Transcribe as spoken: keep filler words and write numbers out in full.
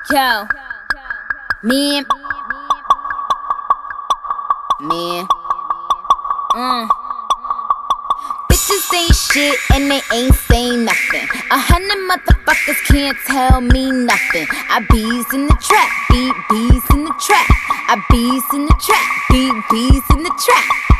Yo, man, man, mm. Bitches ain't shit and they ain't saying nothing. A hundred motherfuckers can't tell me nothing. I bees in the trap, beat bees in the trap. I bees in the trap, beat bees in the trap.